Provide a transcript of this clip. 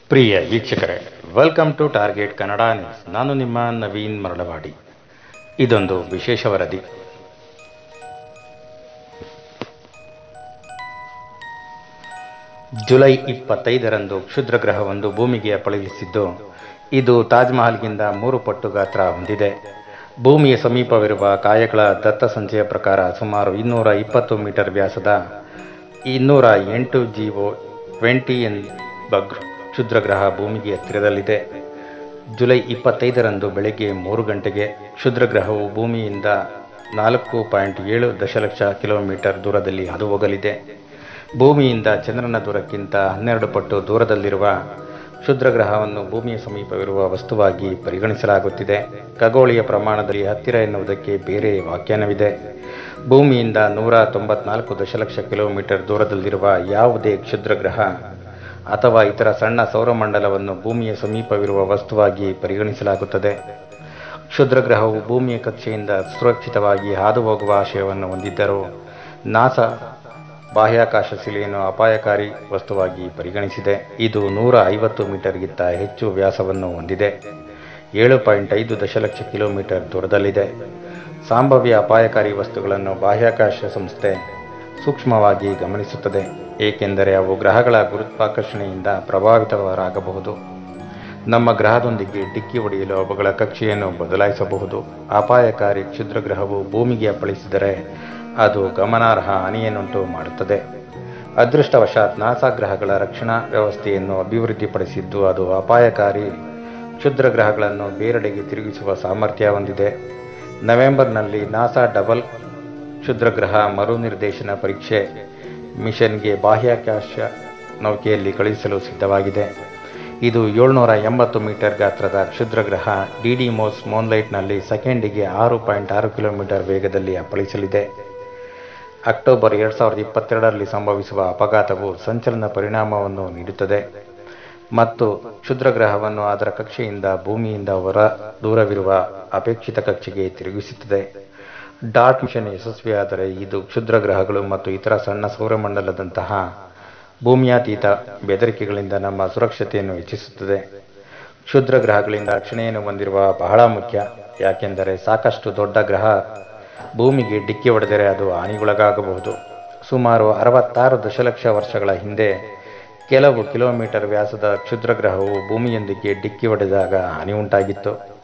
ಪ್ರಿಯ ವೀಕ್ಷಕರೇ, welcome to target Kannada news. ನಾನು ನಿಮ್ಮ ನವೀನ್ ಮರಳವಾಡಿ. ಇದೊಂದು ವಿಶೇಷ ವರದಿ. ಜುಲೈ 25ರಂದು ಕ್ಷುದ್ರಗ್ರಹವೊಂದು ಭೂಮಿಗೆ ಅಪ್ಪಳಿಸಿದ್ದು, ಇದು ತಾಜ್ ಮಹಲ್ಗಿಂತ 3 ಪಟ್ಟು ಗಾತ್ರ ಹೊಂದಿದೆ. ಭೂಮಿಯ ಸಮೀಪವಿರುವ ಕಾಯಗಳ ದತ್ತಸಂಚೆಯ ಪ್ರಕಾರ ಸುಮಾರು 220 ಮೀಟರ್ ವ್ಯಾಸದ 208 GO20 ಎಂಬ ಕ್ಷುದ್ರಗ್ರಹ ಭೂಮಿಗೆ ಹತ್ತಿರದಲ್ಲಿದೆ. ಜುಲೈ 25ರಂದು ಬೆಳಗ್ಗೆ 3 ಗಂಟೆಗೆ ಕ್ಷುದ್ರಗ್ರಹವು ಭೂಮಿಯಿಂದ 4.7 ದಶಲಕ್ಷ ಕಿಲೋಮೀಟರ್ ದೂರದಲ್ಲಿ ಹಾದು ಹೋಗಲಿದೆ. ಭೂಮಿಯಿಂದ ಚಂದ್ರನ ದೂರಕ್ಕಿಂತ 12 ಪಟ್ಟು ದೂರದಲ್ಲಿರುವ ಕ್ಷುದ್ರಗ್ರಹವನ್ನು ಭೂಮಿಯ ಸಮೀಪವಿರುವ ವಸ್ತುವಾಗಿ ಪರಿಗಣಿಸಲಾಗುತ್ತಿದೆ. ಖಗೋಳೀಯ ಪ್ರಮಾಣದಲ್ಲಿ ಹತ್ತಿರ ಎನ್ನುವುದಕ್ಕೆ ಬೇರೆ ವ್ಯಾಖ್ಯಾನವಿದೆ. ಭೂಮಿಯಿಂದ 194 ದಶಲಕ್ಷ ಕಿಲೋಮೀಟರ್ ದೂರದಲ್ಲಿರುವ ಯಾವುದೇ ಕ್ಷುದ್ರಗ್ರಹ ಅಥವಾ ಇತರ ಸಣ್ಣ ಸೌರಮಂಡಲವನ್ನು ಭೂಮಿಯ ಸಮೀಪವಿರುವ ವಸ್ತುವಾಗಿ ಪರಿಗಣಿಸಲಾಗುತ್ತದೆ. ಕ್ಷುದ್ರಗ್ರಹವು ಭೂಮಿಯ ಕಕ್ಷೆಯಿಂದ ಸುರಕ್ಷಿತವಾಗಿ ಹಾದು ಹೋಗುವ ಆಶಯವನ್ನು ಹೊಂದಿದ್ದರೂ ನಾಸಾ ಬಾಹ್ಯಾಕಾಶ ಶಿಲೆಯನ್ನು ಅಪಾಯಕಾರಿ ವಸ್ತುವಾಗಿ ಪರಿಗಣಿಸಿದೆ. ಇದು 150 ಮೀಟರ್ಗಿಂತ ಹೆಚ್ಚು ವ್ಯಾಸವನ್ನು ಹೊಂದಿದೆ, 7.5 ದಶಲಕ್ಷ ಕಿಲೋಮೀಟರ್ ದೂರದಲ್ಲಿದೆ. ಸಂಭಾವ್ಯ ಅಪಾಯಕಾರಿ ವಸ್ತುಗಳನ್ನು ಬಾಹ್ಯಾಕಾಶ ಸಂಸ್ಥೆ ಸೂಕ್ಷ್ಮವಾಗಿ ಗಮನಿಸುತ್ತದೆ, ಏಕೆಂದರೆ ಅವು ಗ್ರಹಗಳ ಗುರುತ್ವಾಕರ್ಷಣೆಯಿಂದ ಪ್ರಭಾವಿತರಾಗಬಹುದು. ನಮ್ಮ ಗ್ರಹದೊಂದಿಗೆ ಡಿಕ್ಕಿ ಹೊಡೆಯಲು ಅವುಗಳ ಕಕ್ಷೆಯನ್ನು ಬದಲಾಯಿಸಬಹುದು. ಅಪಾಯಕಾರಿ ಕ್ಷುದ್ರಗ್ರಹವು ಭೂಮಿಗೆ ಅಪ್ಪಳಿಸಿದರೆ ಅದು ಗಮನಾರ್ಹ ಹಾನಿಯನ್ನುಂಟು ಮಾಡುತ್ತದೆ. ಅದೃಷ್ಟವಶಾತ್ ನಾಸಾ ಗ್ರಹಗಳ ರಕ್ಷಣಾ ವ್ಯವಸ್ಥೆಯನ್ನು ಅಭಿವೃದ್ಧಿಪಡಿಸಿದ್ದು, ಅದು ಅಪಾಯಕಾರಿ ಕ್ಷುದ್ರಗ್ರಹಗಳನ್ನು ಬೇರೆಡೆಗೆ ತಿರುಗಿಸುವ ಸಾಮರ್ಥ್ಯ ಹೊಂದಿದೆ. ನವೆಂಬರ್ನಲ್ಲಿ ನಾಸಾ ಡಬಲ್ ಕ್ಷುದ್ರಗ್ರಹ ಮರುನಿರ್ದೇಶನ ಪರೀಕ್ಷೆ ಮಿಷನ್ಗೆ ಬಾಹ್ಯಾಕಾಶ ನೌಕೆಯಲ್ಲಿ ಕಳುಹಿಸಲು ಸಿದ್ಧವಾಗಿದೆ. ಇದು 780 ಮೀಟರ್ ಗಾತ್ರದ ಕ್ಷುದ್ರಗ್ರಹ ಡಿಡಿಮೋಸ್ ಮೂನ್ಲೈಟ್ನಲ್ಲಿ ಸೆಕೆಂಡಿಗೆ 6.6 ಕಿಲೋಮೀಟರ್ ವೇಗದಲ್ಲಿ ಅಪ್ಪಳಿಸಲಿದೆ. ಅಕ್ಟೋಬರ್ 2022ರಲ್ಲಿ ಸಂಭವಿಸುವ ಅಪಘಾತವು ಸಂಚಲನ ಪರಿಣಾಮವನ್ನು ನೀಡುತ್ತದೆ ಮತ್ತು ಕ್ಷುದ್ರಗ್ರಹವನ್ನು ಅದರ ಕಕ್ಷೆಯಿಂದ ಭೂಮಿಯಿಂದ ದೂರವಿರುವ ಅಪೇಕ್ಷಿತ ಕಕ್ಷೆಗೆ ತಿರುಗಿಸುತ್ತದೆ. ಡಾಟ್ ಮಿಷನ್ ಯಶಸ್ವಿಯಾದರೆ ಇದು ಕ್ಷುದ್ರಗ್ರಹಗಳು ಮತ್ತು ಇತರ ಸಣ್ಣ ಸೌರಮಂಡಲದಂತಹ ಭೂಮಿಯಾತೀತ ಬೆದರಿಕೆಗಳಿಂದ ನಮ್ಮ ಸುರಕ್ಷತೆಯನ್ನು ಹೆಚ್ಚಿಸುತ್ತದೆ. ಕ್ಷುದ್ರಗ್ರಹಗಳಿಂದ ರಕ್ಷಣೆಯನ್ನು ಹೊಂದಿರುವ ಬಹಳ ಮುಖ್ಯ, ಯಾಕೆಂದರೆ ಸಾಕಷ್ಟು ದೊಡ್ಡ ಗ್ರಹ ಭೂಮಿಗೆ ಡಿಕ್ಕಿ ಹೊಡೆದರೆ ಅದು ಹಾನಿಗೊಳಗಾಗಬಹುದು. ಸುಮಾರು 66 ದಶಲಕ್ಷ ವರ್ಷಗಳ ಹಿಂದೆ ಕೆಲವು ಕಿಲೋಮೀಟರ್ ವ್ಯಾಸದ ಕ್ಷುದ್ರಗ್ರಹವು ಭೂಮಿಯೊಂದಿಗೆ ಡಿಕ್ಕಿ ಹೊಡೆದಾಗ ಹಾನಿ ಉಂಟಾಗಿತ್ತು.